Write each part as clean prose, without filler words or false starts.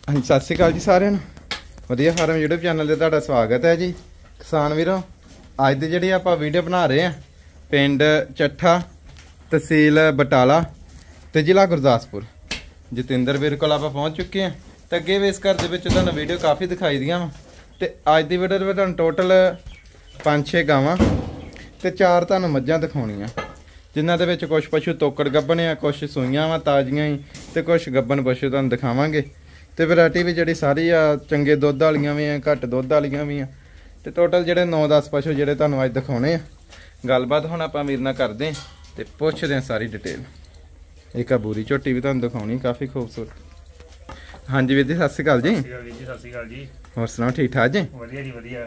ਹਾਂਜੀ ਸਤਿ ਸ਼੍ਰੀ ਅਕਾਲ ਜੀ ਸਾਰਿਆਂ ਨੂੰ। ਵਧੀਆ ਫਾਰਮ YouTube ਚੈਨਲ ਤੇ ਤੁਹਾਡਾ ਸਵਾਗਤ ਹੈ ਜੀ। ਕਿਸਾਨ ਵੀਰੋ, ਅੱਜ ਦੀ ਜਿਹੜੀ ਆਪਾਂ ਵੀਡੀਓ ਬਣਾ ਰਹੇ ਆ ਪਿੰਡ ਚੱਠਾ, ਤਹਿਸੀਲ ਬਟਾਲਾ ਤੇ ਜ਼ਿਲ੍ਹਾ ਗੁਰਦਾਸਪੁਰ। ਜਤਿੰਦਰ ਵੀਰ ਕੋਲ ਆਪਾਂ ਪਹੁੰਚ ਚੁੱਕੇ ਆ ਤੇ ਅੱਗੇ ਵੀ ਇਸ ਘਰ ਦੇ ਵਿੱਚ ਤੁਹਾਨੂੰ ਵੀਡੀਓ ਕਾਫੀ ਦਿਖਾਈ ਦੀਆਂ ਵਾ। ਤੇ ਅੱਜ ਦੀ ਵੀਡੀਓ ਦੇ ਵਿੱਚ ਤੁਹਾਨੂੰ ਟੋਟਲ 5-6 ਗਾਵਾਂ ਤੇ 4 ਤੁਹਾਨੂੰ ਮੱਝਾਂ ਦਿਖਾਉਣੀਆਂ, ਜਿਨ੍ਹਾਂ ਦੇ ਵਿੱਚ ਕੁਝ ਪਸ਼ੂ ਤੋਕੜ ਗੱਭਣ ਆ, ਕੁਝ ਸੂਈਆਂ ਵਾ ਤਾਜ਼ੀਆਂ ਹੀ ਤੇ ਕੁਝ ਗੱਭਣ ਪਸ਼ੂ ਤੁਹਾਨੂੰ ਦਿਖਾਵਾਂਗੇ। ਤੇ ਵੈਰਾਈਟੀ ਵੀ ਜਿਹੜੀ ਸਾਰੀ ਆ ਚੰਗੇ ਦੁੱਧ ਵਾਲੀਆਂ ਵੀ ਆ, ਘੱਟ ਦੁੱਧ ਵਾਲੀਆਂ ਵੀ ਆ। ਤੇ ਟੋਟਲ ਜਿਹੜੇ 9-10 ਪਸ਼ੂ ਜਿਹੜੇ ਤੁਹਾਨੂੰ ਅੱਜ ਦਿਖਾਉਣੇ ਆ। ਗੱਲਬਾਤ ਹੁਣ ਆਪਾਂ ਵੀਰ ਨਾਲ ਕਰਦੇ ਆ ਤੇ ਪੁੱਛਦੇ ਆ ਸਾਰੀ ਡਿਟੇਲ। ਇੱਕ ਆ ਬੂਰੀ ਝੋਟੀ ਵੀ ਤੁਹਾਨੂੰ ਦਿਖਾਉਣੀ, ਕਾਫੀ ਖੂਬਸੂਰਤ। ਹਾਂਜੀ ਵੀਰ ਜੀ ਸਤਿ ਸ਼੍ਰੀ ਅਕਾਲ ਜੀ। ਸਤਿ ਸ਼੍ਰੀ ਅਕਾਲ ਜੀ। ਹੋਰ ਸੁਣਾਓ, ਠੀਕ ਠਾਕ ਜੀ? ਵਧੀਆ ਜੀ ਵਧੀਆ।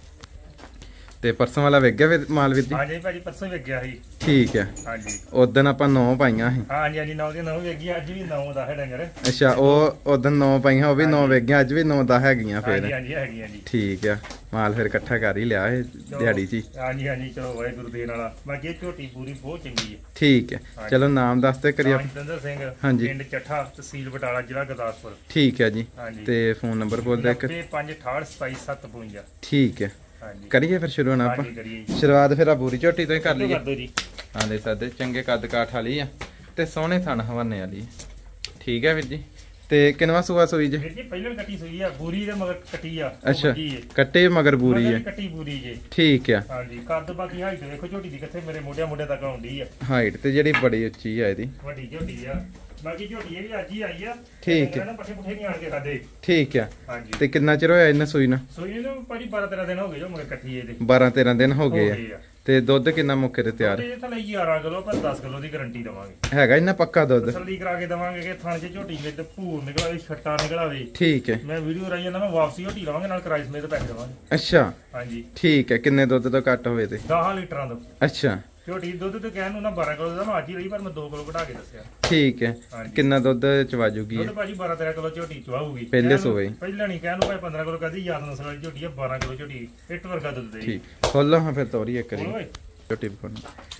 ਤੇ ਪਰਸੋਂ ਵਾਲਾ ਵੇਖ ਗਿਆ ਮਾਲ ਵੀਰ ਜੀ? ਹਾਂਜੀ ਭਾਜੀ ਪਰਸੋਂ ਵੇਖ ਗਿਆ ਸੀ। ਠੀਕ ਹੈ। ਹਾਂਜੀ ਉਦੋਂ ਆਪਾਂ 9 ਪਾਈਆਂ ਸੀ। ਹਾਂਜੀ ਹਾਂਜੀ 9 ਦੀ 9 ਵੇਖ ਗਈ, ਅੱਜ ਵੀ 9 ਦਾ ਹੈ ਡੰਗਰ। ਅੱਛਾ, ਉਹ ਉਦੋਂ 9 ਪਾਈਆਂ, ਉਹ ਵੀ 9 ਵੇਖ ਗਈਆਂ, ਅੱਜ ਵੀ 9 ਦਾ ਹੈਗੀਆਂ ਫਿਰ। ਹਾਂਜੀ ਹਾਂਜੀ ਹੈਗੀਆਂ ਜੀ। ਠੀਕ ਆ, ਮਾਲ ਫਿਰ ਇਕੱਠਾ ਕਰ ਹੀ ਲਿਆ ਇਹ ਦਿਹਾੜੀ 'ਚ। ਹਾਂਜੀ ਹਾਂਜੀ ਚਲੋ ਵਾਹਿਗੁਰੂ ਦੇਣ ਵਾਲਾ। ਬਾਕੀ ਇਹ ਝੋਟੀ ਪੂਰੀ ਬਹੁਤ ਚੰਗੀ ਹੈ। ਠੀਕ ਹੈ, ਚਲੋ ਨਾਮ ਦੱਸ ਤੇ ਕਰੀਏ। ਜਤਿੰਦਰ ਸਿੰਘ, ਹਾਂਜੀ। ਪਿੰਡ ਚੱਠਾ, ਤਹਿਸੀਲ ਬਟਾਲਾ, ਜ਼ਿਲ੍ਹਾ ਗੁਰਦਾਸਪੁਰ। ਠੀਕ ਹੈ ਜੀ। ਹਾਂਜੀ। ਤੇ ਫੋਨ ਨੰਬਰ ਬੋਲ ਦੇ। 9568272752। ਠੀਕ ਹੈ, ਹਾਂਜੀ ਕਰੀਏ ਫਿਰ ਸ਼ੁਰੂ। ਨਾ ਆਪਾਂ ਹਾਂਜੀ ਕਰੀਏ। ਸ਼ੁਰੂਆਤ ਫਿਰ ਆ ਬੂਰੀ ਝੋਟੀ ਤੋਂ ਹੀ ਕਰ ਲਈਏ। ਕਰ ਦਿਓ ਜੀ। ਹਾਂ ਦੇ ਸਕਦੇ ਚੰਗੇ ਕੱਦ ਕਾਠ ਵਾਲੀ ਆ ਤੇ ਸੋਹਣੇ ਥਣ ਹਵਾਨੇ ਵਾਲੀ। ਠੀਕ ਹੈ ਵੀਰ ਜੀ। ਤੇ ਕਿੰਨਵਾ ਸੂਆ ਸੂਈ ਜੀ? ਵੀਰ ਜੀ ਪਹਿਲਾਂ ਕੱਟੀ ਸੂਈ ਆ, ਬੂਰੀ ਦੇ ਮਗਰ ਕੱਟੀ ਆ। ਅੱਛਾ, ਕੱਟੇ ਮਗਰ ਬੂਰੀ ਹੈ। ਕੱਟੀ ਬੂਰੀ ਜੇ। ਠੀਕ ਆ। ਹਾਂਜੀ ਕੱਦ ਬਾਕੀ ਹਾਈਟ ਦੇਖੋ ਝੋਟੀ ਦੀ ਕਿੱਥੇ ਮੇਰੇ ਮੋਢਿਆਂ ਤੱਕ ਆਉਂਦੀ ਆ। ਹਾਈਟ ਤੇ ਜਿਹੜੀ ਬੜੀ ਉੱਚੀ ਆ ਇਹਦੀ। ਵੱਡੀ ਝੋਟੀ ਆ। ਬਾਕੀ ਝੋਟੀ ਇਹ ਵੀ ਅੱਜ ਹੀ ਆਈ ਆ। ਠੀਕ ਹੈ। ਪੱਠੇ ਪੁੱਠੇ ਨਹੀਂ ਆਣ ਕੇ ਖਾਦੇ। ਠੀਕ ਆ। ਹਾਂਜੀ। ਤੇ ਕਿੰਨਾ ਚਿਰ ਹੋਇਆ ਇਹਨਾਂ ਸੂਈ ਨਾਲ? ਸੂਈ ਨੂੰ ਭਾਜੀ 12-13 ਦਿਨ ਹੋ ਗਏ ਜੋ ਮਗਰ ਕੱਟੀ ਇਹਦੇ। 12-13 ਦਿਨ ਹੋ ਗਏ ਆ। ਤੇ ਦੁੱਧ ਕਿੰਨਾ ਮੁੱਕੇ ਤੇ ਤਿਆਰ? ਇਹ ਥਲੇ 11 ਕਿਲੋ ਪਰ 10 ਕਿਲੋ ਦੀ ਗਾਰੰਟੀ ਦਵਾਂਗੇ। ਹੈਗਾ ਇਹਨਾਂ ਪੱਕਾ ਦੁੱਧ? ਤਸੱਲੀ ਕਰਾ ਕੇ ਦਵਾਂਗੇ ਕਿ ਥਣ 'ਚ ਝੋਟੀ ਵਿੱਚ ਭੂਰ ਨਿਕਲਾਵੇ, ਛੱਟਾ ਨਿਕਲਾਵੇ। ਠੀਕ ਹੈ। ਮੈਂ ਵੀਡੀਓ ਰਾਈ ਜਾਂਦਾ, ਮੈਂ ਵਾਪਸੀ ਝੋਟੀ ਲਵਾਂਗੇ ਨਾਲ ਕਿਰਾਏ ਸਮੇਤ ਪੈਸੇ ਦਵਾਂਗੇ। ਅੱਛਾ ਹਾਂਜੀ। ਠੀਕ ਹੈ। ਕਿੰਨੇ ਦੁੱਧ ਤੋਂ ਘੱਟ ਹੋਵੇ ਤੇ? 10 ਲੀਟਰਾਂ ਦਾ। ਅੱਛਾ। ਝੋਟੀ ਦੁੱਧ ਤੇ ਕਹਿਣ ਨੂੰ ਨਾ 12 ਕਿਲੋ ਦਾ, ਮੈਂ ਅੱਜ ਹੀ ਲਈ ਪਰ ਮੈਂ 2 ਕਿਲੋ ਘਟਾ ਕੇ ਦੱਸਿਆ। ਠੀਕ ਹੈ। ਕਿੰਨਾ ਦੁੱਧ ਚਵਾਜੂਗੀ? ਦੁੱਧ ਭਾਜੀ 12-13 ਕਿਲੋ ਝੋਟੀ ਚਵਾਊਗੀ ਪਹਿਲੇ ਸੂਏ। ਪਹਿਲਾਂ ਨਹੀਂ ਕਹਿਣ ਨੂੰ ਭਾਈ 15 ਕਿਲੋ ਕਹਦੀ, ਯਾਦ ਨਸਲ ਵਾਲੀ ਝੋਟੀ ਆ। 12 ਕਿਲੋ ਝੋਟੀ ਇੱਟ ਵਰਗਾ ਦੁੱਧ ਦੇ। ਠੀਕ, ਖੋਲੋ ਹਾਂ ਫਿਰ ਤੋਰੀ ਇੱਕ ਵਾਰੀ ਝੋਟੀ ਬਣ।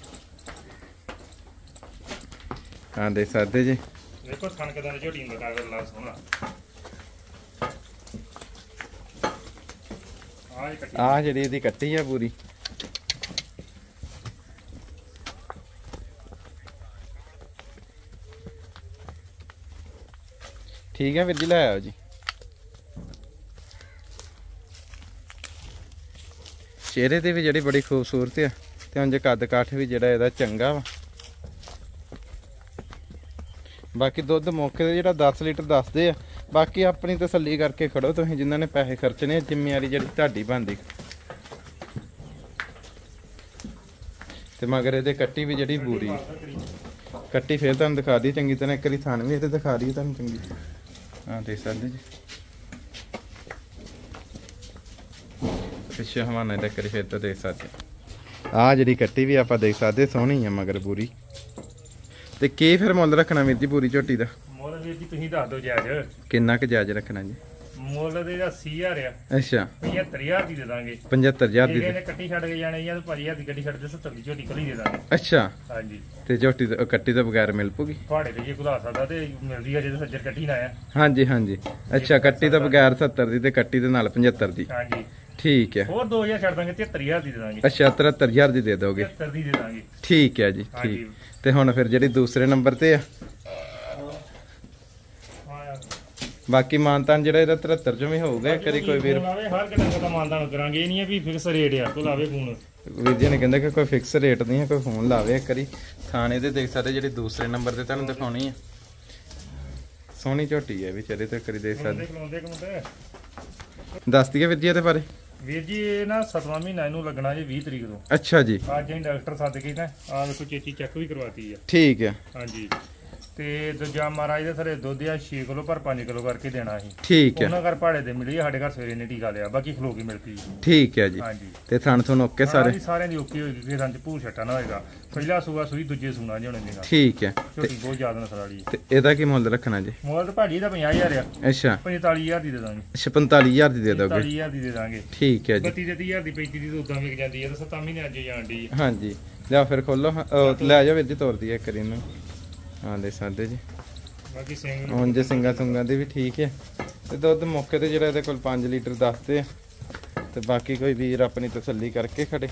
ਹਾਂ ਦੇ ਸਕਦੇ ਜੀ। ਦੇਖੋ ਥਣ ਕਿਦਾਂ ਦੀ ਝੋਟੀ ਨੂੰ ਲਗਾ ਕਰ ਲਾ ਸੋਹਣਾ। ਆ ਜਿਹੜੀ ਇਹਦੀ ਕੱਟੀ ਆ ਪੂਰੀ। ਠੀਕ ਹੈ ਵੀਰ ਜੀ, ਲੈ ਆਓ ਜੀ। ਚਿਹਰੇ ਤੇ ਵੀ ਜਿਹੜੀ ਬੜੀ ਖੂਬਸੂਰਤ ਆ ਤੇ ਉਂਝ ਕੱਦ ਕਾਠ ਵੀ ਜਿਹੜਾ ਇਹਦਾ ਚੰਗਾ ਵਾ। ਬਾਕੀ ਦੁੱਧ ਮੌਕੇ ਤੇ ਜਿਹੜਾ 10 ਲੀਟਰ ਦੱਸਦੇ ਆ। ਬਾਕੀ ਆਪਣੀ ਤਸੱਲੀ ਕਰਕੇ ਖੜੋ ਤੁਸੀਂ, ਜਿਨ੍ਹਾਂ ਨੇ ਪੈਸੇ ਖਰਚਣੇ। ਜ਼ਿੰਮੇਵਾਰੀ ਜਿਹੜੀ ਤੁਹਾਡੀ ਬਣਦੀ। ਤੇ ਮਗਰ ਇਹਦੇ ਕੱਟੀ ਵੀ ਜਿਹੜੀ ਬੂਰੀ ਕੱਟੀ ਫੇਰ ਤੁਹਾਨੂੰ ਦਿਖਾ ਦੀ ਚੰਗੀ ਤਰ੍ਹਾਂ। ਇੱਕ ਵਾਰੀ ਥਣ ਵੀ ਇਹਦੇ ਦਿਖਾ ਦੀ ਤੁਹਾਨੂੰ ਚੰਗੀ। ਹਾਂ ਦੇਖ ਸਕਦੇ ਜੀ। ਪਿੱਛੇ ਹਵਾਨਾ ਦਾ ਕਰੀ ਫੇਰ ਤਾਂ ਦੇਖ ਸਕਦੇ। ਆ ਜਿਹੜੀ ਕੱਟੀ ਵੀ ਆਪਾਂ ਦੇਖ ਸਕਦੇ, ਸੋਹਣੀ ਆ ਮਗਰ ਪੂਰੀ। ਤੇ ਕੀ ਫਿਰ ਮੁੱਲ ਰੱਖਣਾ ਵੀਰ ਜੀ ਪੂਰੀ ਝੋਟੀ ਦਾ? ਮੁੱਲ ਵੀਰ ਜੀ ਤੁਸੀਂ ਦੱਸ ਦਿਓ ਜਾਇਜ਼। ਕਿੰਨਾ ਕੁ ਜਾਇਜ਼ ਰੱਖਣਾ ਜੀ? ਮੁੱਲ ਦੇ 80000 ਆ। ਅੱਛਾ, 75000 ਦੀ ਦੇ ਦਾਂਗੇ। 75000 ਦੀ? ਇਹਨੇ ਕੱਟੀ ਛੱਡ ਕੇ ਜਾਣੇ ਜਾਂ 5000 ਦੀ ਗੱਡੀ ਛੱਡ ਦੇ 70 ਦੀ ਝੋਟੀ ਕੱਲੀ ਦੇ ਦਾਂਗੇ। ਅੱਛਾ। ਹਾਂਜੀ। ਤੇ ਝੋਟੀ ਕੱਟੀ ਤੋਂ ਬਗੈਰ ਮਿਲ ਪੂਗੀ? ਤੁਹਾਡੇ ਤੇ ਜੇ ਘੁਲਾ ਸਕਦਾ ਤੇ ਮਿਲਦੀ ਹੈ, ਜਦੋਂ ਸੱਜਰ ਕੱਟੀ ਨਾ ਆ। ਹਾਂਜੀ ਹਾਂਜੀ। ਅੱਛਾ, ਕੱਟੀ ਤੋਂ ਬਗੈਰ 70 ਦੀ ਤੇ ਕੱਟੀ ਦੇ ਨਾਲ 75 ਦੀ। ਹਾਂਜੀ ਠੀਕ ਹੈ। ਹੋਰ 2000 ਛੱਡ ਦਾਂਗੇ, 73000 ਦੀ ਦੇ ਦਾਂਗੇ। ਅੱਛਾ, 73000 ਦੀ ਦੇ ਦੋਗੇ? 70 ਦੀ ਦੇ ਦਾਂਗੇ। ਠੀਕ ਹੈ ਜੀ। ਠੀਕ। ਤੇ ਹੁਣ ਫਿਰ ਜਿਹੜੀ ਦੂਸਰੇ ਨੰਬਰ ਤੇ ਆ ਬਾਕੀ ਮਾਨਤਾਨ ਜਿਹੜਾ ਇਹਦਾ 73 ਚੋਂ ਵੀ ਹੋਊਗਾ। ਕਰੀ ਕੋਈ ਵੀਰ ਹਰ ਕਿਤੇ ਦਾ ਮਾਨਤਾਨ ਕਰਾਂਗੇ। ਇਹ ਨਹੀਂ ਹੈ ਵੀ ਫਿਕਸ ਰੇਟ ਆ। ਕੋਈ ਲਾਵੇ ਫੋਨ। ਵੀਰ ਜੀ ਨੇ ਕਹਿੰਦਾ ਕਿ ਕੋਈ ਫਿਕਸ ਰੇਟ ਨਹੀਂ ਹੈ, ਕੋਈ ਫੋਨ ਲਾਵੇ ਇੱਕ ਵਾਰੀ। ਥਾਣੇ ਤੇ ਦੇਖ ਸਕਦੇ ਜਿਹੜੀ ਦੂਸਰੇ ਨੰਬਰ ਤੇ ਤੁਹਾਨੂੰ ਦਿਖਾਉਣੀ ਆ। ਸੋਹਣੀ ਝੋਟੀ ਹੈ ਵਿਚਾਰੇ ਤੇ ਕਰੀ ਦੇਖ ਸਕਦੇ। ਦੱਸ ਦਈਏ ਵੀਰ ਜੀ ਇਹਦੇ ਬਾਰੇ? ਵੀਰ ਜੀ ਇਹ ਨਾ 7ਵਾਂ ਮਹੀਨਾ ਇਹਨੂੰ ਲੱਗਣਾ ਜੀ 20 ਤਰੀਕ ਤੋਂ। ਅੱਛਾ ਜੀ। ਅੱਜ ਅਸੀਂ ਡਾਕਟਰ ਸੱਦ ਕੇ ਨਾ ਆ ਦੇਖੋ ਚੇਚੀ ਚੈੱਕ ਵੀ ਕਰਵਾਤੀ ਆ। ਠੀਕ ਹੈ। ਹਾਂਜੀ। ਤੇ ਦੂਜਾ ਮਹਾਰਾਜ ਦੇ ਥਰੇ ਦੁੱਧ ਆ 6 ਕਿਲੋ ਪਰ 5 ਕਿਲੋ ਕਰਕੇ ਦੇਣਾ ਸੀ। ਠੀਕ ਹੈ। ਉਹਨਾਂ ਘਰ ਭਾੜੇ ਦੇ ਮਿਲੀ, ਸਾਡੇ ਘਰ ਸਵੇਰੇ ਨੇ ਟੀਕਾ ਲਿਆ। ਬਾਕੀ ਖਲੋ ਕੇ ਮਿਲ ਪਈ। ਠੀਕ ਹੈ ਜੀ। ਹਾਂਜੀ। ਤੇ ਥਣ ਤੁਹਾਨੂੰ ਓਕੇ ਸਾਰੇ? ਸਾਰਿਆਂ ਦੀ ਓਕੇ ਹੋਏਗੀ, ਕਿਸੇ ਥਾਂ 'ਚ ਭੂਰ ਛੱਟਾ ਨਾ ਹੋਏਗਾ। ਪਹਿਲਾ ਸੂਆ ਸੂਈ, ਦੂਜੇ ਸੂਣਾ ਜਿਹਾ ਹੋਣੇ। ਠੀਕ ਹੈ। ਝੋਟੀ ਬਹੁਤ ਜ਼ਿਆਦਾ ਨਸਲ ਵਾਲੀ। ਤੇ ਇਹਦਾ ਕੀ ਮੁੱਲ ਰੱਖਣਾ ਜੀ? ਮੁੱਲ ਤਾਂ ਭਾਜੀ ਦਾ 50000 ਆ। ਅੱਛਾ, 45000 ਦੀ ਦੇ ਦਾਂਗੇ। ਅੱਛਾ, 45000 ਦੀ ਦੇ ਦੋਗੇ? 45000 ਦੀ ਦੇ ਦਾਂਗੇ। ਠੀਕ ਹੈ ਜੀ। 32000 ਦੀ 35 ਦੀ ਤਾਂ ਉਦਾਂ ਵਿਕ ਜਾਂਦੀ ਹੈ। ਤਾਂ 7 ਮਹੀਨੇ ਅੱਜ ਜਾਣ ਦੀ ਹੈ। ਹਾਂਜੀ, ਲਿਆ ਫਿਰ ਖੋਲੋ। ਲੈ ਜਾਓ ਵੀਰ ਜੀ, ਤੋਰਦੀ ਇੱਕ ਵਾਰੀ ਇਹਨੂੰ। ਹਾਂ ਦੇ ਸਕਦੇ ਜੀ। ਬਾਕੀ ਸਿੰਘ ਹੁਣ ਜੇ ਸਿੰਘਾਂ ਸੁੰਗਾਂ ਦੀ ਵੀ ਠੀਕ ਹੈ। ਤੇ ਦੁੱਧ ਮੌਕੇ ਤੇ ਜਿਹੜਾ ਇਹਦੇ ਕੋਲ 5 ਲੀਟਰ ਦੱਸਦੇ ਆ ਤੇ ਬਾਕੀ ਕੋਈ ਵੀਰ ਆਪਣੀ ਤਸੱਲੀ ਕਰਕੇ ਖੜੇ।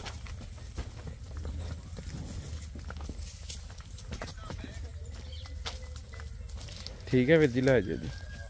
ਠੀਕ ਹੈ ਵੀਰ ਜੀ, ਲੈ ਜਾਓ ਜੀ।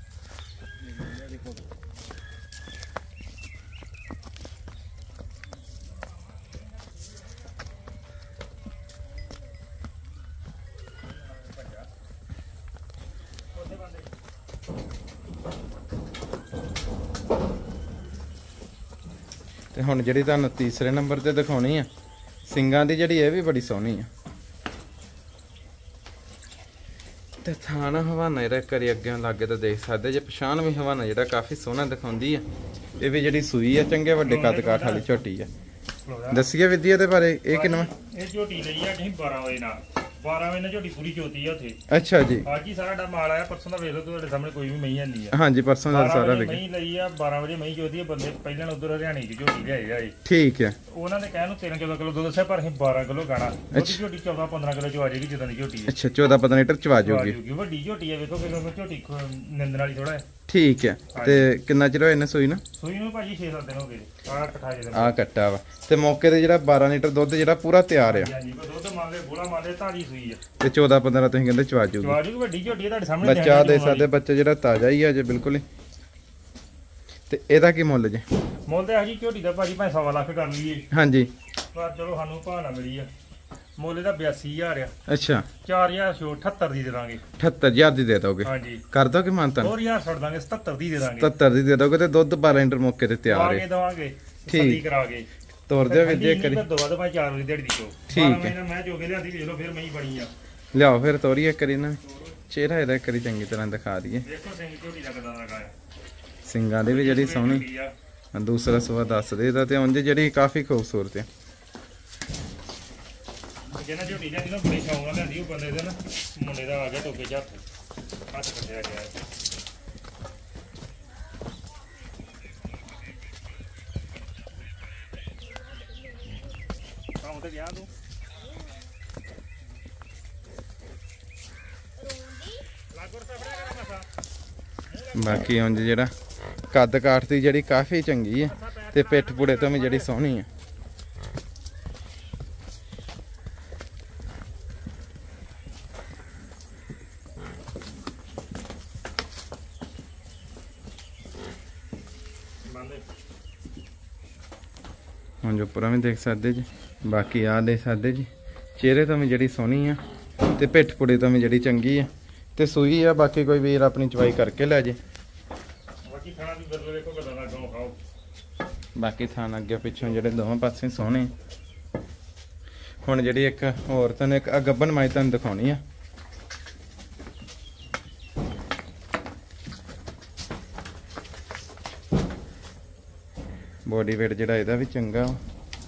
ਤੇ ਹੁਣ ਜਿਹੜੀ ਤੁਹਾਨੂੰ ਤੀਸਰੇ ਨੰਬਰ ਤੇ ਦਿਖਾਉਣੀ ਆ ਸਿੰਗਾਂ ਦੀ, ਜਿਹੜੀ ਇਹ ਵੀ ਬੜੀ ਸੋਹਣੀ ਆ ਤੇ ਥਾਣਾ ਹਵਾਨਾ ਜਿਹੜਾ ਕਰੀ ਅੱਗੇ ਲਾਗੇ ਤਾਂ ਦੇਖ ਸਕਦੇ ਜੇ। ਪਛਾਣ ਵੀ ਹਵਾਨਾ ਜਿਹੜਾ ਕਾਫੀ ਸੋਹਣਾ ਦਿਖਾਉਂਦੀ ਆ। ਇਹ ਵੀ ਜਿਹੜੀ ਸੂਈ ਆ ਚੰਗੇ ਵੱਡੇ ਕੱਦ ਕਾਠ ਵਾਲੀ ਝੋਟੀ ਆ। ਦੱਸੀਏ ਵਿਧੀ ਇਹਦੇ ਬਾਰੇ, ਇਹ ਕਿੰਨਾ? ਇਹ ਝੋਟੀ ਲਈ ਆ ਕਿ 12 ਵਜੇ ਨਾਲ 12 ਵਜੇ ਨਾਲ ਝੋਟੀ ਪੂਰੀ ਚੋਤੀ ਆ ਉੱਥੇ। ਅੱਛਾ ਜੀ। ਅੱਜ ਹੀ ਸਾਰਾ ਮਾਲ ਆਇਆ, ਪਰਸੋਂ ਦਾ ਵੇਖ ਲਓ ਤੁਹਾਡੇ ਸਾਹਮਣੇ, ਕੋਈ ਵੀ ਮਹੀਂ ਨਹੀਂ ਆ। ਹਾਂਜੀ ਪਰਸੋਂ ਦਾ ਸਾਰਾ ਵੇਖ। ਮਹੀਂ ਲਈ ਆ 12 ਵਜੇ ਮਹੀਂ ਚੋਤੀ ਆ। ਬੰਦੇ ਪਹਿਲਾਂ ਉਧਰ ਹਰਿਆਣੇ ਚ ਝੋਟੀ ਲਿਆਏ ਆਏ। ਠੀਕ ਹੈ। ਉਹਨਾਂ ਨੇ ਕਹਿਣ ਨੂੰ 13-14 ਕਿਲੋ ਦੁੱਧ ਦੱਸਿਆ, ਪਰ ਅਸੀਂ 12 ਕਿਲੋ ਗਾਣਾ। ਉਹਦੀ ਝੋਟੀ 14-15 ਕਿਲੋ ਚ ਆ ਜਾਏਗੀ ਜਿੱਦਾਂ ਦੀ ਝੋਟੀ ਹੈ। ਅੱਛਾ 14-15 ਲੀਟਰ ਚ ਆ ਜਾਊਗੀ। ਵੱਡੀ ਝੋਟੀ ਹੈ, ਵੇਖੋ ਕਿਲੋ ਝੋਟੀ ਨਿੰਦਣ ਵਾਲੀ ਥੋੜਾ ਹੈ। ਠੀਕ ਹੈ। ਤੇ ਕਿੰਨਾ ਚਿਰ ਹੋਇਆ ਇਹਨੇ ਸੂਈ ਨਾ? ਸੂਈ ਨੂੰ ਭਾਜੀ 6-7 ਦਿਨ ਹੋ ਗਏ। ਆ ਕੱਟਾ ਵਾ ਤੇ ਮੌਕੇ ਤੇ ਜਿਹੜਾ 12 ਲੀਟਰ ਦੁੱਧ ਜਿਹੜਾ ਪੂਰਾ ਤਿਆਰ ਆ। ਹਾਂਜੀ ਦੁੱਧ ਮੰਗੇ ਬੋਲਾ ਮੰਗੇ ਤਾਜੀ ਸੂਈ ਆ ਤੇ 14-15 ਤੁਸੀਂ ਕਹਿੰਦੇ ਚਵਾ ਜੂਗੀ। ਵੱਡੀ ਝੋਟੀ ਹੈ ਤੁਹਾਡੇ ਸਾਹਮਣੇ। ਬੱਚਾ ਦੇ ਸਕਦੇ, ਬੱਚਾ ਜਿਹੜਾ ਤਾਜ਼ਾ ਹੀ ਆ ਜੇ ਬਿਲਕੁਲ ਹੀ। ਤੇ ਇਹਦਾ ਕੀ ਮੁੱਲ ਜੇ? ਮੁੱਲ ਤੇ ਜੀ ਝੋਟੀ ਦਾ ਭਾਜੀ 5.5 ਲੱਖ ਕਰ ਲਈਏ। ਹਾਂਜੀ ਪਰ ਚਲੋ ਸਾਨੂੰ ਭਾਅ ਨਾ ਮਿਲੀ ਆ। ਮੁੱਲ ਇਹਦਾ 82,000 ਆ। ਅੱਛਾ 4000 ਛੋਟ 78 ਦੀ ਦੇ ਦਾਂਗੇ। 78000 ਦੀ ਦੇ ਦੋਗੇ? ਹਾਂਜੀ ਕਰ ਦੋ ਕਿ ਮਾਨਤਾ? 2000 ਛੱਡ ਦਾਂਗੇ, 77 ਦੀ ਦੇ ਦਾਂਗੇ। 77 ਦੀ ਦੇ ਦੋਗੇ ਤੇ ਦੁੱਧ 12 ਲੀਟਰ ਮੌਕੇ ਤੇ ਤਿਆਰ ਹੈ। ਦਵਾਂਗੇ ਠੀਕ ਕਰਾਗੇ ਤੋਰ ਦਿਓ ਵੀਰ ਜੀ ਇੱਕ ਵਾਰੀ। ਦੋ ਬਾਅਦ 4 ਵਜੇ ਦਿਹਾੜੀ ਦੀ ਚੋ। ਠੀਕ ਹੈ। ਮੈਂ ਜੋਗੇ ਲਿਆਂਦੀ ਵੇਖ ਲਓ, ਫਿਰ ਮੈਂ ਹੀ ਬਣੀ ਆ। ਲਿਆਓ ਫਿਰ ਤੋਰੀ ਇੱਕ ਵਾਰੀ ਨਾ, ਚਿਹਰਾ ਇਹਦਾ ਇੱਕ ਵਾਰੀ ਚੰਗੀ ਤਰ੍ਹਾਂ ਦਿਖਾ ਦਈਏ। ਦੇਖੋ ਸਿੰਘ ਝੋਟੀ ਦਾ ਕਿਦਾਂ ਦਾ ਹੈ। ਸਿੰਗਾਂ ਦੀ ਵੀ ਜਿਹੜੀ ਸੋਹਣੀ। ਦੂਸਰਾ ਸੂਆ ਦੱਸ ਦੇ ਇਹਦਾ ਤੇ ਉਂਝ ਜਿਹੜੀ ਕਾਫੀ ਖੂਬਸੂਰਤ ਹੈ। ਜਿਹਨਾਂ ਝੋਟੀ ਲਿਆਂਦੀ ਨਾ ਬੜੀ ਸ਼ੌਂਕ ਨਾਲ ਲਿਆਂਦੀ, ਉਹ ਬੰਦੇ ਦੇ ਨਾ ਮੁੰਡੇ ਦਾ ਆ ਗਿਆ ਟੋਕੇ ਚ ਹੱਥ ਕੱਢਿਆ ਗਿਆ। ਕੰਮ ਤੇ ਗਿਆ ਤੂੰ? ਬਾਕੀ ਉਂਝ ਜਿਹੜਾ ਕੱਦ ਕਾਠ ਦੀ ਜਿਹੜੀ ਕਾਫੀ ਚੰਗੀ ਹੈ ਤੇ ਪਿੱਠ ਪੁੜੇ ਤੋਂ ਵੀ ਜਿਹੜੀ ਸੋਹਣੀ ਹੈ। ਹੁਣ ਜੋ ਪੂਰਾ ਵੀ ਦੇਖ ਸਕਦੇ ਜੀ। ਬਾਕੀ ਆ ਦੇਖ ਸਕਦੇ ਜੀ, ਚਿਹਰੇ ਤੋਂ ਵੀ ਜਿਹੜੀ ਸੋਹਣੀ ਆ ਤੇ ਪਿੱਠ ਪੁੜੇ ਤੋਂ ਵੀ ਜਿਹੜੀ ਚੰਗੀ ਆ ਤੇ ਸੂਈ ਆ। ਬਾਕੀ ਕੋਈ ਵੀਰ ਆਪਣੀ ਚਵਾਈ ਕਰਕੇ ਲੈ ਜੇ। ਬਾਕੀ ਖਾਣਾ ਵੀ ਬਦਲ ਵੇਖੋ ਕਿਦਾਂ ਦਾ ਗਾਉ ਖਾਓ। ਬਾਕੀ ਥਾਂ ਅੱਗੇ ਪਿੱਛੋਂ ਜਿਹੜੇ ਦੋਵਾਂ ਪਾਸੇ ਸੋਹਣੇ। ਹੁਣ ਜਿਹੜੀ ਇੱਕ ਹੋਰ ਤੁਹਾਨੂੰ ਇੱਕ ਗੱਬਨ ਮਾਈ ਤੁਹਾਨੂੰ ਦਿਖਾਉਣੀ ਆ। ਬੋਡੀ ਵੇਟ ਜਿਹੜਾ ਇਹਦਾ ਵੀ ਚੰਗਾ ਵਾ।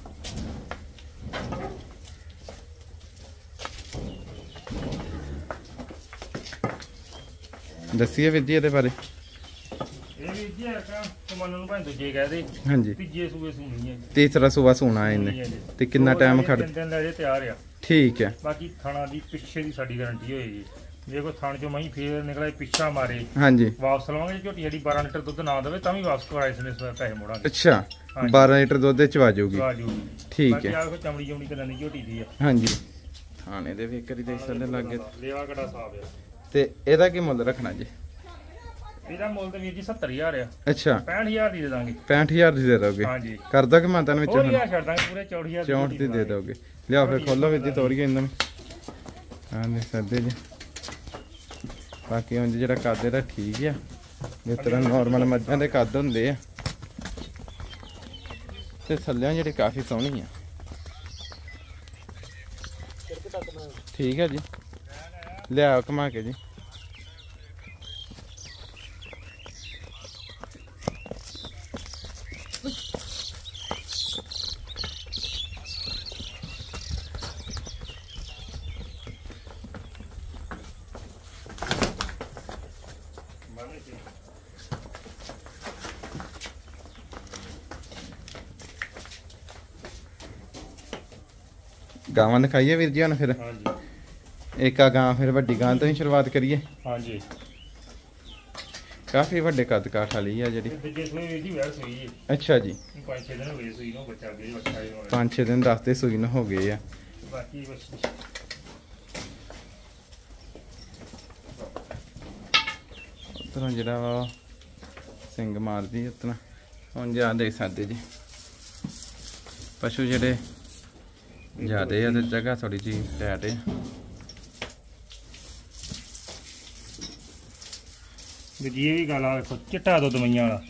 ਦੱਸੀਏ ਵੀਰ ਜੀ ਇਹਦੇ ਬਾਰੇ। ਇਹ ਵੀ ਜੀ ਆਕਾ ਕਮਨ ਨੂੰ ਭਾਂ ਦੂਜੇ ਕਹਦੇ। ਹਾਂਜੀ ਤੀਜੇ ਸੂਏ ਸੁਣੀ ਹੈ। ਤੀਸਰਾ ਸੂਆ ਸੋਣਾ ਇਹਨੇ ਤੇ ਕਿੰਨਾ ਟਾਈਮ ਖੜ? 3 ਦਿਨ ਲੈ ਜੇ ਤਿਆਰ ਆ। ਠੀਕ ਹੈ। ਬਾਕੀ ਥਾਣਾ ਦੀ ਪਿੱਛੇ ਦੀ ਸਾਡੀ ਗਾਰੰਟੀ ਹੋਏਗੀ। ਜੇ ਕੋਈ ਥਾਣ ਚੋਂ ਮਹੀਂ ਫੇਰ ਨਿਕਲੇ ਪਿੱਛਾ ਮਾਰੇ, ਹਾਂਜੀ ਵਾਪਸ ਲਵਾਂਗੇ। ਝੋਟੀ ਜਿਹੜੀ 12 ਲੀਟਰ ਦੁੱਧ ਨਾ ਦੇਵੇ ਤਾਂ ਵੀ ਵਾਪਸ ਕਰਾਏ ਇਸ ਪੈਸੇ ਮੋੜਾਂਗੇ। ਅੱਛਾ 12 ਲੀਟਰ ਦੁੱਧ ਚ ਆ ਜਾਊਗੀ। ਠੀਕ ਹੈ। ਬਾਕੀ ਚਮੜੀ ਚਮੜੀ ਕਿਦਾਂ ਦੀ ਝੋਟੀ ਦੀ ਆ। ਹਾਂਜੀ ਥਾਣੇ ਦੇ ਵੀ ਇੱਕ ਵਾਰੀ ਦੇਖ ਸਕਦੇ ਲੱਗੇ। ਲੇਵਾ ਕੜਾ ਸਾਫ ਆ। ਤੇ ਇਹਦਾ ਕੀ ਮੁੱਲ ਰੱਖਣਾ ਜੀ? ਇਹਦਾ ਮੁੱਲ ਤੇ ਵੀਰ ਜੀ 70000 ਆ। ਅੱਛਾ 65000 ਦੀ ਦੇ ਦਾਂਗੇ। 65000 ਦੀ ਦੇ ਦੋਗੇ? ਹਾਂਜੀ ਕਰ ਦੋ ਕਿ ਮਾਨਤਾਨ ਵਿੱਚ? ਹੋਰ ਛੱਡ ਦਾਂਗੇ ਪੂਰੇ 64000 ਦੀ ਦੇ ਦੋਗੇ। ਲਿਆਓ ਫਿਰ ਖੋਲੋ ਵੀਰ ਜੀ ਤੋਰੀਏ ਇਹਨਾਂ ਨੂੰ। ਹਾਂ ਦੇਖ ਸਕਦੇ ਜੀ। ਬਾਕੀ ਉਂਝ ਜਿਹੜਾ ਕੱਦ ਇਹਦਾ ਠੀਕ ਆ, ਜਿਸ ਤਰ੍ਹਾਂ ਨਾਰਮਲ ਮੱਝਾਂ ਦੇ ਕੱਦ ਹੁੰਦੇ ਆ। ਤੇ ਥੱਲਿਆਂ ਜਿਹੜੀ ਕਾਫੀ ਸੋਹਣੀ ਆ। ਠੀਕ ਹੈ ਜੀ, ਲਿਆਓ ਘੁਮਾ ਕੇ ਜੀ। ਗਾਵਾਂ ਦਿਖਾਈਏ ਵੀਰ ਜੀ ਹੁਣ ਫਿਰ। ਹਾਂਜੀ ਇੱਕ ਆ ਗਾਂ, ਫਿਰ ਵੱਡੀ ਗਾਂ ਤੋਂ ਹੀ ਸ਼ੁਰੂਆਤ ਕਰੀਏ। ਹਾਂਜੀ ਕਾਫੀ ਵੱਡੇ ਕੱਦ ਕਾਠ ਵਾਲੀ ਆ ਜਿਹੜੀ। ਦੂਜੇ ਸੂਏ ਵੀਰ ਜੀ ਵੈਲ ਸੂਈ ਹੈ। ਅੱਛਾ ਜੀ 5-6 ਦਿਨ ਹੋ ਗਏ ਸੂਈ ਨੂੰ, ਬੱਚਾ ਅੱਗੇ ਬੱਚਾ ਹੀ ਹੋਣਾ। 5-6 ਦਿਨ ਦੱਸਦੇ ਸੂਈ ਨੂੰ ਹੋ ਗਏ ਆ। ਬਾਕੀ ਬਸ ਉਤਰਾ ਜਿਹੜਾ ਵਾ ਸਿੰਘ ਮਾਰਦੀ ਉਤਨਾ। ਹੁਣ ਜਾ ਦੇਖ ਸਕਦੇ ਜੀ ਪਸ਼ੂ ਜਿਹੜੇ ਜ਼ਿਆਦੇ ਆ ਤੇ ਜਗ੍ਹਾ ਥੋੜੀ ਜਿਹੀ ਟੈਟ ਆ। ਜੀ ਇਹ ਵੀ ਗੱਲ ਆ, ਵੇਖੋ ਚਿੱਟਾ ਦੁੱਧ ਮਈਆਂ ਵਾਲਾ।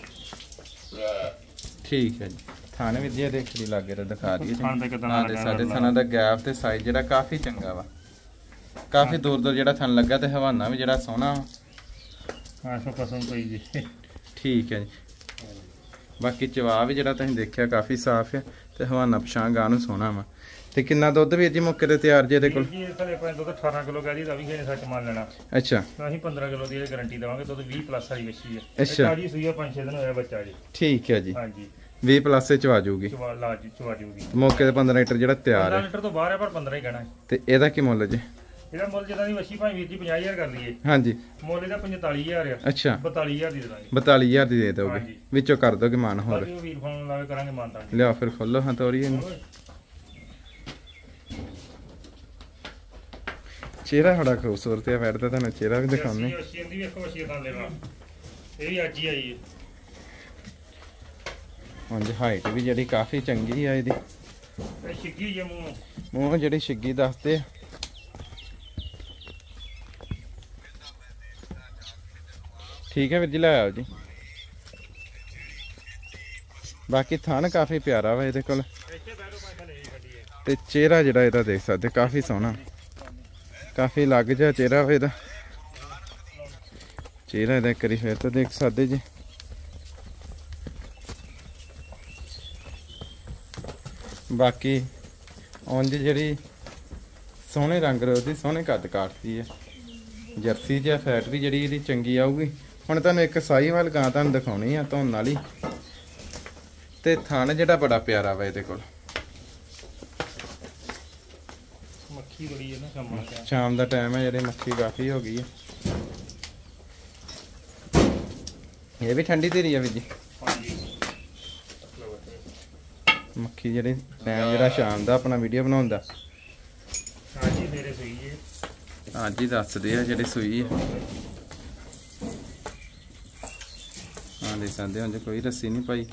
ਠੀਕ ਹੈ ਜੀ ਥਾਣੇ ਵੀ ਜੀ ਦੇਖੜੀ ਲੱਗੇ ਤੇ ਦਿਖਾ ਦਈਏ ਥਣ ਤੇ ਕਿੱਦਾਂ ਹਾਂ ਦੇ ਸਾਡੇ ਥਾਣਾ ਦਾ ਗੈਪ ਤੇ ਸਾਈਜ਼ ਜਿਹੜਾ ਕਾਫੀ ਚੰਗਾ ਵਾ। ਕਾਫੀ ਦੂਰ ਦੂਰ ਜਿਹੜਾ ਥਣ ਲੱਗਾ ਤੇ ਹਵਾਨਾ ਵੀ ਜਿਹੜਾ ਸੋਹਣਾ ਵਾ। ਹਾਂ ਸੋ ਪਸੰਦ ਪਈ ਜੀ। ਠੀਕ ਹੈ ਜੀ ਬਾਕੀ ਚਵਾ ਵੀ ਜਿਹੜਾ ਤੁਸੀਂ ਦੇਖਿਆ ਕਾਫੀ ਸਾਫ਼ ਹੈ ਤੇ ਹਵਾਨਾ ਪਛਾਂ ਗਾਂ ਨੂੰ ਸੋਹਣਾ ਵਾ। ਤੇ ਕਿੰਨਾ ਦੁੱਧ ਵੀ ਜੀ ਮੌਕੇ ਤੇ ਤਿਆਰ ਜੀ ਇਹਦੇ ਕੋਲ? ਜੀ ਇਹ ਥਲੇ ਆਪਾਂ ਦੁੱਧ 18 ਕਿਲੋ ਕਹਿ ਦੀ ਦਾ ਵੀ ਕਿਸੇ ਸੱਚ ਮੰਨ ਲੈਣਾ। ਅੱਛਾ ਅਸੀਂ 15 ਕਿਲੋ ਦੀ ਗਾਰੰਟੀ ਦੇਵਾਂਗੇ। ਦੁੱਧ 20 ਪਲੱਸ ਵਾਲੀ ਵੱਛੀ ਹੈ। ਅੱਛਾ। ਤਾਜੀ ਸੂਈ ਆ 5-6 ਦਿਨ ਹੋਇਆ ਬੱਚਾ ਜੀ। ਠੀਕ ਹੈ ਜੀ ਹਾਂਜੀ 20 ਪਲੱਸ ਚਵਾ ਜੂਗੀ ਚਵਾ ਜੂਗੀ। ਮੌਕੇ ਤੇ 15 ਲੀਟਰ ਜਿਹੜਾ ਤਿਆਰ 15 ਹੈ। ਲੀਟਰ ਤੋਂ ਬਾਹਰ ਹੈ ਪਰ 15 ਹੀ ਕਹਿਣਾ ਹੈ। ਤੇ ਇਹਦਾ ਕੀ ਮੁੱਲ ਜੀ? ਇਹਦਾ ਮੁੱਲ ਜਿੱਦਾਂ ਦੀ ਵੱਛੀ ਭਾਵੇਂ ਵੀਰ ਜੀ 50000 ਕਰ ਲਈਏ, ਹਾਂਜੀ ਮੁੱਲ ਇਹਦਾ 45000 ਆ। ਅੱਛਾ 42000 ਦੀ ਦੇਵਾਂਗੇ। 42000 ਦੀ ਦੇ ਦੋਗੇ ਹਾਂਜੀ। ਵਿੱਚੋਂ ਕਰ ਦੋਗੇ ਮਾਨ ਹੋਰ? ਬਾਕੀ ਉਹ ਵੀਰ ਫੋਨ ਲਾਵੇ ਕਰਾਂਗੇ ਮਾਨਤਾ। ਲਿਆ ਫਿਰ ਖੋਲੋ ਹਾਂ ਤੋਰੀ ਇਹਨੂੰ। ਚਿਹਰਾ ਬੜਾ ਖੂਬਸੂਰਤ ਹੈ ਬੈਠਦਾ ਤੁਹਾਨੂੰ ਚਿਹਰਾ ਵੀ ਦਿਖਾਉਣੇ। ਵੱਛੀ ਦੀ ਵੇਖੋ ਵੱਛੀ ਤਾਂ ਲੈਵਾ ਇਹ ਵੀ ਅੱਜ ਹੀ ਆਈ ਹੈ। ਹਾਂਜੀ ਹਾਈਟ ਵੀ ਜਿਹੜੀ ਕਾਫੀ ਚੰਗੀ ਆ ਇਹਦੀ। ਇਹ ਛਿੱਗੀ ਜੇ ਮੂੰਹ ਜਿਹੜੀ ਛਿੱਗੀ ਦੱਸਦੇ ਆ। ਠੀਕ ਹੈ ਵੀਰ ਜੀ ਲੈ ਆਓ ਜੀ। ਬਾਕੀ ਥਣ ਕਾਫੀ ਪਿਆਰਾ ਵਾ ਇਹਦੇ ਕੋਲ ਤੇ ਚਿਹਰਾ ਜਿਹੜਾ ਇਹਦਾ ਦੇਖ ਸਕਦੇ ਕਾਫੀ ਸੋਹਣਾ ਕਾਫੀ ਲੱਗ ਜਾ ਚਿਹਰਾ ਵਾ ਇਹਦਾ। ਚਿਹਰਾ ਇਹਦਾ ਇੱਕ ਵਾਰੀ ਫਿਰ ਤਾਂ ਦੇਖ ਸਕਦੇ ਜੀ। ਬਾਕੀ ਉਂਝ ਜਿਹੜੀ ਸੋਹਣੇ ਰੰਗ ਰੋਦੀ ਸੋਹਣੇ ਕੱਦ ਕਾਟਦੀ ਹੈ। ਜਰਸੀ ਜਾਂ ਫੈਟ ਵੀ ਜਿਹੜੀ ਇਹਦੀ ਚੰਗੀ ਆਊਗੀ। ਹੁਣ ਤੁਹਾਨੂੰ ਇੱਕ ਸਾਹੀਵਾਲ ਗਾਂ ਤੁਹਾਨੂੰ ਦਿਖਾਉਣੀ ਆ ਧੋਣ ਵਾਲੀ ਤੇ ਥਣ ਜਿਹੜਾ ਬੜਾ ਪਿਆਰਾ ਵਾ ਇਹਦੇ ਕੋਲ। ਮੱਖੀ ਬੜੀ ਹੈ ਨਾ ਸ਼ਾਮ ਦਾ ਟਾਈਮ ਹੈ ਜਿਹੜੇ ਮੱਖੀ ਕਾਫੀ ਹੋ ਗਈ ਹੈ। ਇਹ ਵੀ ਠੰਡੀ ਧੀਰੀ ਆ ਵੀਰ ਜੀ। ਮੱਖੀ ਜਿਹੜੇ ਟਾਈਮ ਜਿਹੜਾ ਸ਼ਾਮ ਦਾ ਆਪਣਾ ਵੀਡੀਓ ਬਣਾਉਣ ਦਾ। ਹਾਂਜੀ ਮੇਰੇ ਸੂਈ ਹੈ। ਹਾਂਜੀ ਦੱਸਦੇ ਆ ਜਿਹੜੀ ਸੂਈ ਹੈ। ਹਾਂ ਦੇ ਸਕਦੇ ਹਾਂ ਕੋਈ ਰੱਸੀ ਨਹੀਂ ਪਾਈ।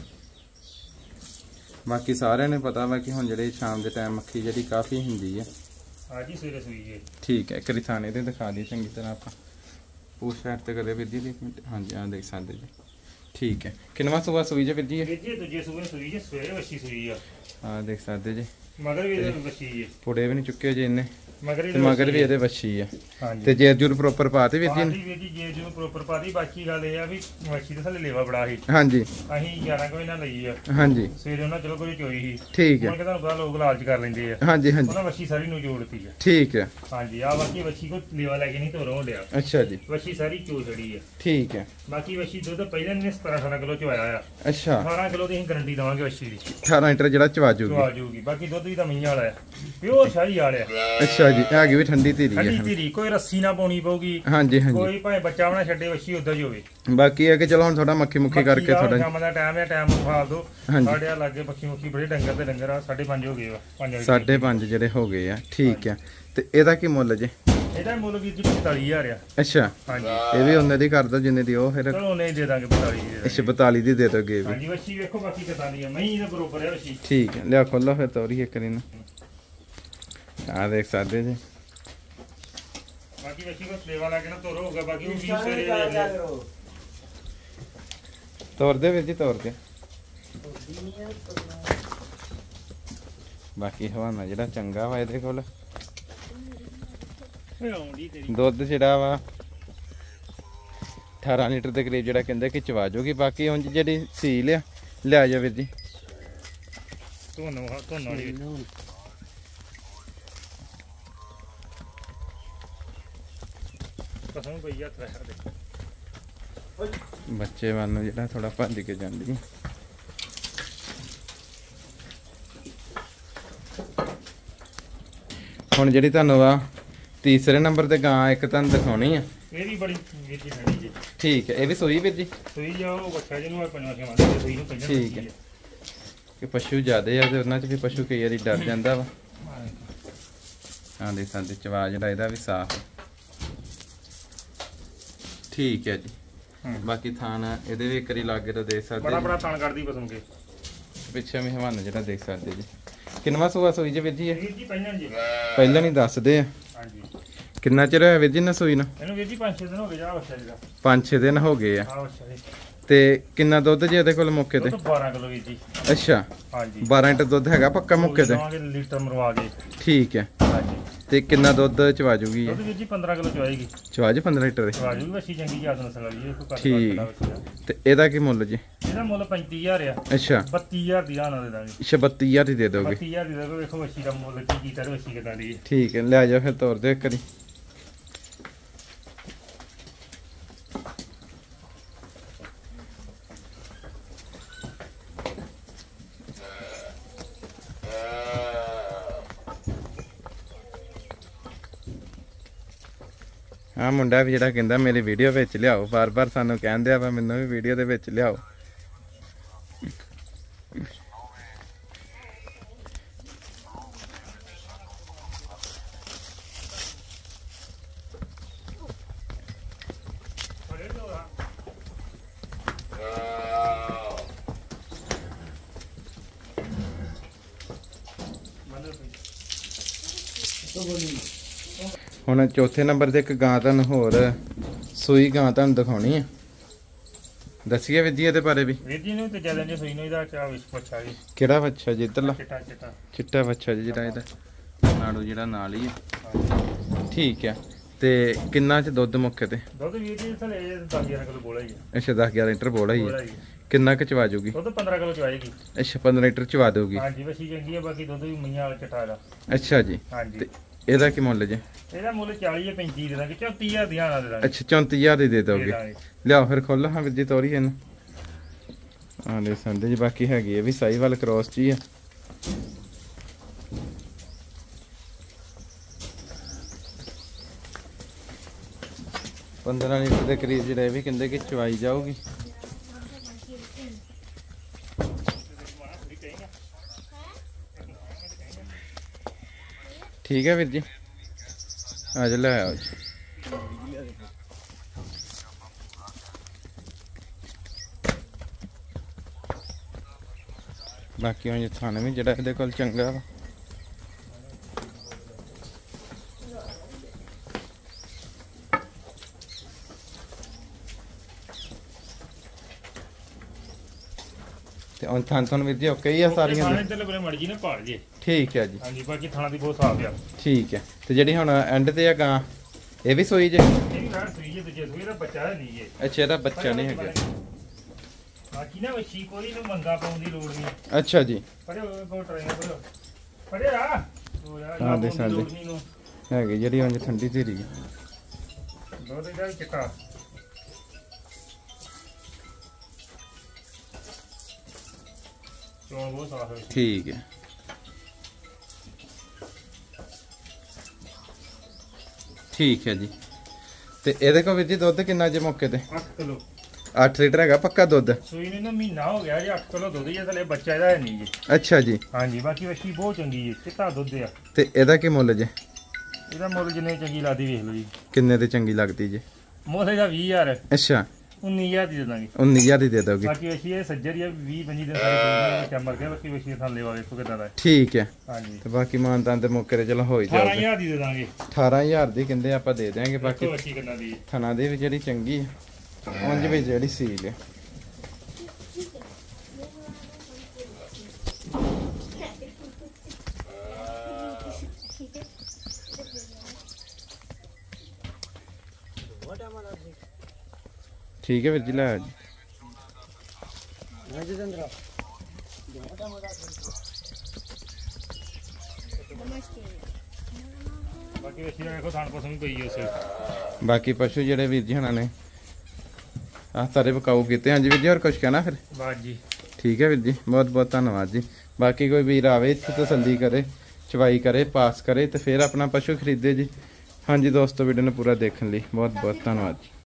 ਬਾਕੀ ਸਾਰਿਆਂ ਨੂੰ ਪਤਾ ਵਾ ਕਿ ਹੁਣ ਜਿਹੜੇ ਸ਼ਾਮ ਦੇ ਟਾਈਮ ਮੱਖੀ ਜਿਹੜੀ ਕਾਫੀ ਹੁੰਦੀ ਹੈ। ਹਾਂਜੀ ਸਵੇਰੇ ਸੂਈ ਹੈ। ਠੀਕ ਹੈ ਇੱਕ ਥਾਣੇ ਤੇ ਦਿਖਾ ਦਈਏ ਚੰਗੀ ਤਰ੍ਹਾਂ ਆਪਾਂ ਪੂਛ ਸਾਈਡ ਤੇ ਕਰੇ ਵੀਰ ਜੀ। ਹਾਂਜੀ ਆ ਦੇਖ ਸਕਦੇ ਜੀ। ਠੀਕ ਹੈ ਕਿੰਨਵਾਂ ਸੂਆ ਸੂਈ ਜੇ ਵੀਰ ਜੀ? ਇਹ ਦੂਜੇ ਸੂਏ ਸੂਈ ਜੇ ਸਵੇਰੇ ਵੱਛੀ ਸੂਈ ਆ। ਹਾਂ ਦੇਖ ਸਕਦੇ ਜੀ ਮਗਰ ਵੀ ਇਹਦੇ ਵੱਛੀ ਹੈ। ਪੁੜੇ ਵੀ ਨਹੀਂ ਚੁੱਕੇ ਜੇ ਇੰਨੇ ਮਗਰ ਮਗਰ ਵੀ ਇਹਦੇ ਵੱਛੀ ਆ। ਹਾਂਜੀ ਤੇ ਜੇਰ ਜੂਰ ਪ੍ਰੋਪਰ ਪਾਤੀ ਵੀਰ ਜੀ? ਹਾਂਜੀ ਵੀਰ ਜੀ ਜੇ ਜੂ ਪ੍ਰੋਪਰ ਪਾਤੀ। ਬਾਕੀ ਗੱਲ ਇਹ ਆ ਵੀ ਵੱਛੀ ਦੇ ਥੱਲੇ ਲੇਵਾ ਬੜਾ ਸੀ। ਹਾਂਜੀ ਅਸੀਂ 11 ਕੋਈ ਨਾ ਲਈ ਆ। ਹਾਂਜੀ ਸਵੇਰੇ ਉਹਨਾਂ ਚਲੋ ਕੋਈ ਚੋਈ ਸੀ। ਠੀਕ ਹੈ ਹੁਣ ਤੁਹਾਨੂੰ ਪਤਾ ਲੋਕ ਲਾਲਚ ਕਰ ਲੈਂਦੇ ਆ। ਹਾਂਜੀ ਹਾਂਜੀ ਉਹਨਾਂ ਵੱਛੀ ਸਾਰੀ ਨੂੰ ਜੋੜਤੀ ਆ। ਠੀਕ ਹੈ ਹਾਂਜੀ ਆ ਬਾਕੀ ਵੱਛੀ ਕੋ ਲੇਵਾ ਲੈ ਕੇ ਨਹੀਂ ਧੋਰੋਂ ਲਿਆ। ਅੱਛਾ ਜੀ ਵੱਛੀ ਸਾਰੀ ਚੋ ਛੜੀ ਆ। ਠੀਕ ਹੈ ਬਾਕੀ ਵੱਛੀ ਦੁੱਧ ਪਹਿਲਾਂ ਨੇ 17-18 ਕਿਲੋ ਚਵਾਇਆ ਆ। ਅੱਛਾ 18 ਕਿਲੋ ਦੀ ਅਸੀਂ ਗਾਰੰਟੀ ਦਵਾਂਗੇ ਵੱਛੀ ਦੀ। 18 ਲੀਟਰ ਜਿਹੜਾ ਚਵਾ ਜੂਗੀ। ਚਵਾ ਜੂਗੀ। ਬਾਕੀ ਦੁੱਧ ਵੀ ਤਾਂ ਮਈਆਂ ਵਾਲਾ ਆ ਪਿਓਰ ਸ਼ਾਹੀ ਵਾਲਾ ਆ। ਅੱਛਾ ਜੀ ਹੈਗੀ ਵੀ ਠੰਡੀ ਧੀਰੀ ਠੰਡੀ ਹੈ। ਧੀਰੀ ਕੋਈ ਰੱਸੀ ਨਾ ਪਾਉਣੀ ਪਊਗੀ। ਹਾਂਜੀ ਹਾਂਜੀ ਕੋਈ ਭਾਵੇਂ ਬੱਚਾ ਬਣਾ ਛੱਡੇ ਵੱਛੀ ਉਦਾਂ ਹੀ ਹੋਵੇ। ਬਾਕੀ ਇਹ ਕਿ ਚਲੋ ਹੁਣ ਥੋੜਾ ਮੱਖੀ ਮੁੱਖੀ ਕਰਕੇ ਥੋੜਾ ਸ਼ਾਮ ਦਾ ਟਾਈਮ ਹੈ ਟਾਈਮ ਉਠਾਲ ਦੋ। ਹਾਂਜੀ। ਸਾਡੇ ਆ ਲਾਗੇ ਪੱਖੀ ਮੁੱਖੀ ਬੜੇ ਡੰਗਰ ਤੇ ਡੰਗਰ ਆ 5.5 ਹੋ ਗਏ ਵਾ 5 5.5 ਜਿਹੜੇ ਹੋ ਗਏ ਆ। ਠੀਕ ਹੈ ਤੇ ਇਹਦਾ ਕੀ ਮੁੱਲ ਜੇ? ਇਹਦਾ ਮੁੱਲ ਵੀਰ ਜੀ 45000 ਆ। ਅੱਛਾ ਹਾਂਜੀ ਇਹ ਵੀ ਉਹਨੇ ਦੀ ਕਰਦਾ ਜਿੰਨੇ ਦੀ ਉਹ ਫਿਰ। ਚਲੋ ਨਹੀਂ ਦੇ ਦਾਂਗੇ 45 ਦੇ ਦਾਂਗੇ। ਅੱਛਾ 42 ਦੀ ਦੇ ਦੋਗੇ ਵੀ। ਹਾਂਜੀ ਵੱਛੀ ਵੇਖੋ ਬਾਕੀ ਕਿਦਾਂ ਦੀ ਆ। ਮੈਂ ਇਹਦੇ ਬਰੋਬਰ ਹੈ ਵੱਛੀ। ਠੀਕ ਹੈ ਲਿਆ ਖੋਲੋ ਫਿਰ ਤੋਰੀ ਇੱਕ ਵਾਰੀ ਨਾ। ਆ ਦੇਖ ਸਕਦੇ ਜੀ ਬਾਕੀ ਵੱਛੀ ਕੋ ਸੇਵਾ ਲਾ ਕੇ ਨਾ ਤੋਰੋ ਹੋਗਾ। ਬਾਕੀ ਉਹ 20 ਸਵੇਰੇ ਤੋਰ ਦੇ ਵੀਰ ਜੀ ਤੋਰ ਦੇ। ਬਾਕੀ ਹਵਾਨਾ ਜਿਹੜਾ ਚੰਗਾ ਵਾ ਇਹਦੇ ਕੋਲ। ਦੁੱਧ ਜਿਹੜਾ ਵਾ 18 ਲੀਟਰ ਦੇ ਕਰੀਬ ਜਿਹੜਾ ਕਹਿੰਦੇ ਕਿ ਚਵਾ ਜੂਗੀ। ਬਾਕੀ ਉਂਝ ਜਿਹੜੀ ਸੀਲ ਆ ਲਿਆ ਜਾ ਵੀਰ ਜੀ। ਧੋਣ ਵਾਲੀ ਕਸਮ ਪਈ ਹੱਥ ਰੱਖ ਦੇ। ਬੱਚੇ ਵੱਲ ਨੂੰ ਜਿਹੜਾ ਥੋੜਾ ਭੱਜ ਕੇ ਜਾਂਦੀ। ਹੁਣ ਜਿਹੜੀ ਤੁਹਾਨੂੰ ਆ ਤੀਸਰੇ ਨੰਬਰ ਤੇ ਗਾਂ ਇੱਕ ਤੁਹਾਨੂੰ ਦਿਖਾਉਣੀ ਆ। ਇਹ ਵੀ ਬੜੀ ਵੀਰ ਜੀ ਠੰਡੀ ਜੀ। ਠੀਕ ਹੈ। ਇਹ ਵੀ ਸੂਈ ਵੀਰ ਜੀ? ਸੂਈ ਜਾਓ ਬੱਚਾ ਜਿਹਨੂੰ ਆ ਪੰਜਵਾਂ ਛੇਵਾਂ ਦਿਨ ਸੂਈ ਨੂੰ ਪਹਿਲਾਂ ਠੀਕ ਹੈ। ਕਿ ਪਸ਼ੂ ਜ਼ਿਆਦੇ ਆ ਤੇ ਉਹਨਾਂ 'ਚ ਵੀ ਪਸ਼ੂ ਕਈ ਵਾਰੀ ਡਰ ਜਾਂਦਾ ਵਾ। ਹਾਂ ਦੇ ਸਾਡੇ ਚਵਾ ਜਿਹੜਾ ਇਹਦਾ ਵੀ ਸਾਫ਼। ਠੀਕ ਹੈ ਜੀ। ਬਾਕੀ ਥਾਨ ਇਹਦੇ ਵੀ ਇੱਕ ਵਾਰੀ ਲਾਗੇ ਤਾਂ ਦੇਖ ਸਕਦੇ ਬੜਾ ਬੜਾ ਥਾਨ ਕੱਢਦੀ ਪਸਮ ਕੇ। ਪਿੱਛੇ ਵੀ ਹਵਾਨਾ ਜਿਹੜਾ ਦੇਖ ਸਕਦੇ ਜੀ। ਕਿੰਨਵਾ ਸੂਆ ਸੂਈ ਜੇ ਵੀਰ ਜੀ? ਵੀਰ ਜੀ ਪਹਿਲਾਂ ਜੀ। ਪਹਿਲਾਂ ਨਹੀਂ ਦੱਸਦੇ ਆ। ਹਾਂਜੀ। ਕਿੰਨਾ ਚਿਰ ਹੋਇਆ ਵੀਰ ਜੀ ਨਾ ਸੂਈ ਨਾ? ਇਹਨੂੰ ਵੀਰ ਜੀ 5-6 ਦਿਨ ਹੋ ਗਏ ਜਾ ਬੱਚਾ ਜੀ ਦਾ। 5-6 ਦਿਨ ਹੋ ਗਏ ਆ। ਹਾਂ ਬੱਚਾ ਜੀ। ਤੇ ਕਿੰਨਾ ਦੁੱਧ ਜੀ ਇਹਦੇ ਕੋਲ ਮੌਕੇ ਤੇ? 12 ਕਿਲੋ ਵੀਰ ਜੀ। ਅੱਛਾ। ਹਾਂਜੀ। 12 ਲੀਟਰ ਦੁੱਧ ਹੈਗਾ ਪੱਕਾ ਮੌਕੇ ਤੇ? ਲੀਟਰ ਮਰਵਾ ਕੇ। ਠੀਕ ਹੈ। ਹਾਂਜੀ। ਤੇ ਕਿੰਨਾ ਦੁੱਧ ਚਵਾ ਜੂਗੀ? ਦੁੱਧ ਵੀਰ ਜੀ 15 ਕਿਲੋ ਚਵਾਏਗੀ। ਚਵਾ ਜੀ 15 ਲੀਟਰ ਦੇ? ਚਵਾ ਜੂਗੀ ਬੱਚੀ ਚੰਗੀ ਜਾਤ ਨਸਲ ਵਾਲੀ ਹੈ। ਕੋਈ ਠੀਕ। ਘੱਟ ਤੇ ਇਹਦਾ ਕੀ ਮੁੱਲ ਜੀ? ਇਹਦਾ ਮੁੱਲ 35000 ਆ। ਅੱਛਾ। 32000 ਦੀ ਰਾਣਾ ਦੇ ਦਾਂਗੇ। ਅੱਛਾ 32000 ਦੀ ਦੇ ਦੋਗੇ? 32000 ਦੀ ਦੇ ਦੋ। ਵੇਖੋ ਬੱਚੀ ਦਾ ਮੁੱਲ ਕੀ ਕੀਤਾ ਤੇ ਬੱਚੀ ਕਿਦਾਂ ਦੀ ਹੈ। ਠੀਕ ਹੈ ਲੈ ਜਾਓ ਫਿਰ ਤੋਰ ਦਿਓ ਇੱਕ ਵਾਰੀ। ਆ ਮੁੰਡਾ ਵੀ ਜਿਹੜਾ ਕਹਿੰਦਾ ਮੇਰੀ ਵੀਡੀਓ ਵਿੱਚ ਲਿਆਓ, ਬਾਰ-ਬਾਰ ਸਾਨੂੰ ਕਹਿੰਦੇ ਆ ਵਾ ਮੈਨੂੰ ਵੀ ਵੀਡੀਓ ਦੇ ਵਿੱਚ ਲਿਆਓ। ਹੁਣ ਚੌਥੇ ਨੰਬਰ ਤੇ ਇੱਕ ਗਾਂ ਤੁਹਾਨੂੰ ਹੋਰ ਸੂਈ ਗਾਂ ਤੁਹਾਨੂੰ ਦਿਖਾਉਣੀ ਆ। ਦੱਸੀਏ ਵੀਰ ਜੀ ਇਹਦੇ ਬਾਰੇ ਵੀ? ਵੀਰ ਜੀ ਨੂੰ ਤੇ ਜਿਆਦਾ ਜੇ ਸੂਈ ਨੂੰ ਇਹਦਾ ਚਾ ਵਿੱਚ ਪੁੱਛਾ ਜੀ। ਕਿਹੜਾ ਬੱਚਾ ਜੀ ਇੱਧਰਲਾ? ਚਿੱਟਾ ਚਿੱਟਾ ਚਿੱਟਾ ਬੱਚਾ ਜੀ ਜਿਹੜਾ ਇਹਦਾ ਨਾੜੂ ਜਿਹੜਾ ਨਾਲ ਹੀ ਆ। ਠੀਕ ਹੈ। ਤੇ ਕਿੰਨਾ ਚ ਦੁੱਧ ਮੁੱਕੇ ਤੇ? ਦੁੱਧ ਵੀਰ ਜੀ ਥਲੇ 10-11 ਕਿਲੋ ਬੋਲਾ ਹੀ ਹੈ। ਅੱਛਾ 10-11 ਲੀਟਰ ਬੋਲਾ ਹੀ ਹੈ। ਕਿੰਨਾ ਕੁ ਚਵਾ ਜੂਗੀ? ਦੁੱਧ 15 ਕਿਲੋ ਚਵਾਏਗੀ। ਅੱਛਾ 15 ਲੀਟਰ ਚਵਾ ਦੋਗੀ? ਹਾਂਜੀ ਬੱਚੀ ਚੰਗੀ ਹੈ। ਬਾਕੀ ਦੁੱਧ ਵੀ ਮਈਆਂ ਵਾਲਾ ਚਿੱਟਾ ਦਾ। ਅੱਛਾ ਜੀ। ਹਾਂਜੀ। ਇਹਦਾ ਕੀ ਮੁੱਲ ਜੀ? ਇਹਦਾ ਮੁੱਲ 40 ਹੈ 35 ਦੇ ਦਾਂਗੇ। 34000 ਦੀਆਂ ਨਾਲ ਦੇ ਦਾਂਗੇ। ਅੱਛਾ 34000 ਦੀ ਦੇ ਦੋਗੇ? ਲਿਆਓ ਫਿਰ ਖੋਲੋ ਹਾਂ ਵੀਰ ਜੀ ਤੋਰੀ ਇਹਨੂੰ। ਆ ਲੈ ਸੰਦੇ ਜੀ। ਬਾਕੀ ਹੈਗੀ ਇਹ ਵੀ ਸਾਈਵਾਲ ਕ੍ਰੋਸ ਚ ਹੀ ਆ। पंद्रह लीटर के करीब जो भी कहते कि चवाई जाऊगी। ठीक है वीर जी आज ले आओ जी। बाकी हम थाने भी जरा ये कोल चंगा वा। थान वीर जी ओके ही है सारियां मर्जी ने पाल जे। ठीक है जी। हाँ जी बाकी थाना दी बहुत साफ है। ठीक है तो जी हुण एंड ते गां ये भी सोई जे? ये भी गां सोई है दूजे सोई दा बच्चा है नहीं है। अच्छा ਇਹਦਾ ਬੱਚਾ नहीं है। बाकी ना वशी कोई नु मंगा पाउन दी लोड़ नहीं। अच्छा जी। पड़े को ट्रेन पड़े पड़े आ ओ यार हां दे साडे हैगी जेडी हुण ठंडी धीरी दो दे जा चिट्टा तो वो साफ है। ठीक है ठीक है जी। ਤੇ ਇਹਦੇ ਕੋ ਵੀਰ ਜੀ ਦੁੱਧ ਕਿੰਨਾ ਜੇ ਮੌਕੇ ਤੇ? 8 ਕਿਲੋ 8 ਲੀਟਰ ਹੈਗਾ ਪੱਕਾ ਦੁੱਧ? ਸੂਈ ਨੂੰ ਨਾ ਮਹੀਨਾ ਹੋ ਗਿਆ ਜੀ 8 ਕਿਲੋ ਦੁੱਧ ਹੀ ਥਲੇ ਬੱਚਾ ਇਹਦਾ ਹੈ ਨਹੀਂ ਜੀ। ਅੱਛਾ ਜੀ। ਹਾਂਜੀ ਬਾਕੀ ਵਸ਼ੀ ਬਹੁਤ ਚੰਗੀ ਹੈ ਚਿੱਟਾ ਦੁੱਧ ਆ। ਤੇ ਇਹਦਾ ਕੀ ਮੁੱਲ ਜੇ? ਇਹਦਾ ਮੁੱਲ ਜਿੰਨੇ ਚੰਗੀ ਲੱਗਦੀ ਵੇਖ ਲਓ ਜੀ। ਕਿੰਨੇ ਤੇ ਚੰਗੀ ਲੱਗਦੀ ਜੇ? ਮੁੱਲ ਇਹਦਾ 20000। ਅੱਛਾ 19000 ਦੀ ਦੇ ਦਾਂਗੇ। 19000 ਦੀ ਦੇ ਦੋਗੇ? ਬਾਕੀ ਵਸ਼ੀ ਇਹ ਸੱਜਰ ਹੀ 20-25 ਦਿਨ ਸਾਰੇ ਚਮਰ ਕੇ ਬਾਕੀ ਵਸ਼ੀ ਥੱਲੇ ਵਾ ਵੇਖੋ ਕਿਦਾਂ ਦਾ। ਠੀਕ ਹੈ। ਹਾਂਜੀ ਤੇ ਬਾਕੀ ਮਾਨਤਾਨ ਤੇ ਮੌਕੇ ਤੇ ਚਲੋ ਹੋ ਹੀ ਜਾਊਗਾ। 18000 ਦੀ ਦੇ ਦਾਂਗੇ। 18000 ਦੀ ਕਹਿੰਦੇ ਆਪਾਂ ਦੇ ਦੇਾਂਗੇ। ਬਾਕੀ ਵਸ਼ੀ ਕਿੰਨਾ ਦੀ ਥਣਾ ਦੇ ਵੀ ਜਿਹੜੀ ਚੰਗੀ ਹੈ ਉਂਝ ਵੀ ਜਿਹੜੀ ਸੀਲ ਹੈ। ठीक है वीर जी लै जी। बाकी पशु जेडे वीर जी हुणां ने सारे बकाऊ किए। हाँ जी वीर जी और कुछ कहना फिर? बस जी ठीक है वीर जी बहुत बहुत धन्यवाद जी। बाकी कोई वीर आवे इत्थे तसल्ली करे चवाई करे पास करे तो फिर अपना पशु खरीदे जी। हाँ जी दोस्तों वीडियो ने पूरा देखने लिए बहुत बहुत धन्यवाद जी।